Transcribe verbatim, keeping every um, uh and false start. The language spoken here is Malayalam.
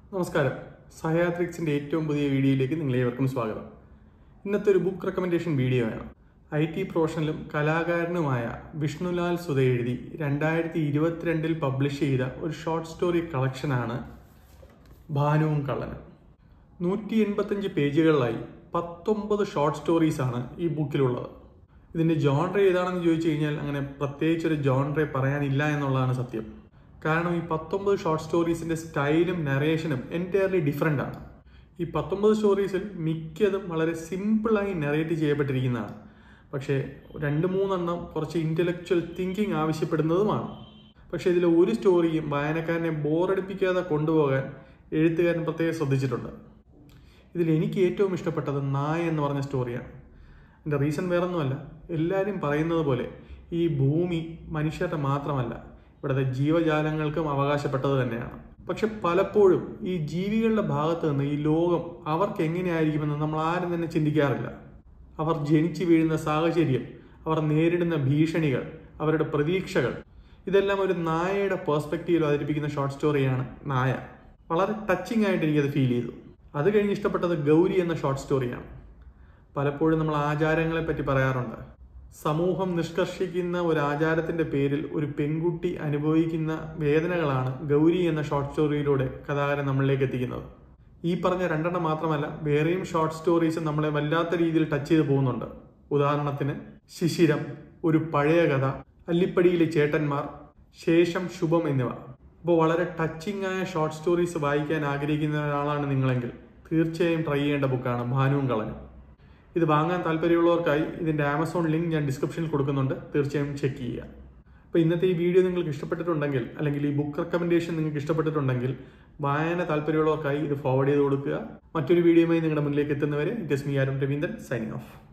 നമസ്കാരം. സഹയാത്രിക്സിൻ്റെ ഏറ്റവും പുതിയ വീഡിയോയിലേക്ക് നിങ്ങളേവർക്കും സ്വാഗതം. ഇന്നത്തെ ഒരു ബുക്ക് റെക്കമെൻഡേഷൻ വീഡിയോ ആണ്. ഐ ടി പ്രൊഫഷണലും കലാകാരനുമായ വിഷ്ണുലാൽ സുധ എഴുതി രണ്ടായിരത്തി ഇരുപത്തിരണ്ടിൽ പബ്ലിഷ് ചെയ്ത ഒരു ഷോർട്ട് സ്റ്റോറി കളക്ഷനാണ് ഭാനുവും കള്ളനും. നൂറ്റി എൺപത്തഞ്ച് പേജുകളിലായി പത്തൊമ്പത് ഷോർട്ട് സ്റ്റോറീസാണ് ഈ ബുക്കിലുള്ളത്. ഇതിൻ്റെ ജോൺറേ ഏതാണെന്ന് ചോദിച്ചു കഴിഞ്ഞാൽ അങ്ങനെ പ്രത്യേകിച്ചൊരു ജോൺറേ പറയാനില്ല എന്നുള്ളതാണ് സത്യം. കാരണം ഈ പത്തൊമ്പത് ഷോർട്ട് സ്റ്റോറീസിൻ്റെ സ്റ്റൈലും നറേഷനും എൻറ്റയർലി ഡിഫറെൻ്റ് ആണ്. ഈ പത്തൊമ്പത് സ്റ്റോറീസിൽ മിക്കതും വളരെ സിമ്പിളായി നറേറ്റ് ചെയ്യപ്പെട്ടിരിക്കുന്നതാണ്. പക്ഷേ രണ്ട് മൂന്നെണ്ണം കുറച്ച് ഇൻ്റലക്ച്വൽ തിങ്കിങ് ആവശ്യപ്പെടുന്നതുമാണ്. പക്ഷേ ഇതിൽ ഒരു സ്റ്റോറിയും വായനക്കാരനെ ബോറടിപ്പിക്കാതെ കൊണ്ടുപോകാൻ എഴുത്തുകാരൻ പ്രത്യേകം ശ്രദ്ധിച്ചിട്ടുണ്ട്. ഇതിൽ എനിക്ക് ഏറ്റവും ഇഷ്ടപ്പെട്ടത് നായ എന്ന് പറഞ്ഞ സ്റ്റോറിയാണ്. എൻ്റെ റീസൺ വേറൊന്നുമല്ല, എല്ലാവരും പറയുന്നത് പോലെ ഈ ഭൂമി മനുഷ്യരുടെ മാത്രമല്ല, ഇവിടുത്തെ ജീവജാലങ്ങൾക്കും അവകാശപ്പെട്ടത് തന്നെയാണ്. പക്ഷെ പലപ്പോഴും ഈ ജീവികളുടെ ഭാഗത്ത് നിന്ന് ഈ ലോകം അവർക്ക് എങ്ങനെയായിരിക്കുമെന്ന് നമ്മൾ ആരും തന്നെ ചിന്തിക്കാറില്ല. അവർ ജനിച്ചു വീഴുന്ന സാഹചര്യം, അവർ നേരിടുന്ന ഭീഷണികൾ, അവരുടെ പ്രതീക്ഷകൾ, ഇതെല്ലാം ഒരു നായയുടെ പേഴ്സ്പെക്റ്റീവിൽ അവതരിപ്പിക്കുന്ന ഷോർട്ട് സ്റ്റോറിയാണ് നായ. വളരെ ടച്ചിങ് ആയിട്ട് എനിക്കത് ഫീൽ ചെയ്തു. അത് കഴിഞ്ഞ് ഇഷ്ടപ്പെട്ടത് ഗൗരി എന്ന ഷോർട്ട് സ്റ്റോറിയാണ്. പലപ്പോഴും നമ്മൾ ആചാരങ്ങളെ പറ്റി പറയാറുണ്ട്. സമൂഹം നിഷ്കർഷിക്കുന്ന ഒരു ആചാരത്തിൻ്റെ പേരിൽ ഒരു പെൺകുട്ടി അനുഭവിക്കുന്ന വേദനകളാണ് ഗൗരി എന്ന ഷോർട്ട് സ്റ്റോറിയിലൂടെ കഥാകാരൻ നമ്മളിലേക്ക് എത്തിക്കുന്നത്. ഈ പറഞ്ഞ രണ്ടെണ്ണം മാത്രമല്ല, വേറെയും ഷോർട്ട് സ്റ്റോറീസ് നമ്മളെ വല്ലാത്ത രീതിയിൽ ടച്ച് ചെയ്ത് പോകുന്നുണ്ട്. ഉദാഹരണത്തിന് ശിശിരം, ഒരു പഴയ കഥ, അല്ലിപ്പടിയിലെ ചേട്ടന്മാർ, ശേഷം ശുഭം എന്നിവ. അപ്പോൾ വളരെ ടച്ചിങ് ആയ ഷോർട്ട് സ്റ്റോറീസ് വായിക്കാൻ ആഗ്രഹിക്കുന്ന ഒരാളാണ് നിങ്ങളെങ്കിൽ തീർച്ചയായും ട്രൈ ചെയ്യേണ്ട ബുക്കാണ് ഭാനുവും കള്ളനും. ഇത് വാങ്ങാൻ താല്പര്യമുള്ളവർക്കായി ഇതിൻ്റെ ആമസോൺ ലിങ്ക് ഞാൻ ഡിസ്ക്രിപ്ഷനിൽ കൊടുക്കുന്നുണ്ട്, തീർച്ചയായും ചെക്ക് ചെയ്യുക. അപ്പോൾ ഇന്നത്തെ ഈ വീഡിയോ നിങ്ങൾക്ക് ഇഷ്ടപ്പെട്ടിട്ടുണ്ടെങ്കിൽ, അല്ലെങ്കിൽ ഈ ബുക്ക് റെക്കമെൻഡേഷൻ നിങ്ങൾക്ക് ഇഷ്ടപ്പെട്ടിട്ടുണ്ടെങ്കിൽ വായന താല്പര്യമുള്ളവർക്കായി ഇത് ഫോർവേഡ് ചെയ്ത് കൊടുക്കുക. മറ്റൊരു വീഡിയോയുമായി നിങ്ങളുടെ മുന്നിലേക്ക് എത്തുന്നവരെ it is me Arun Raveendran signing of.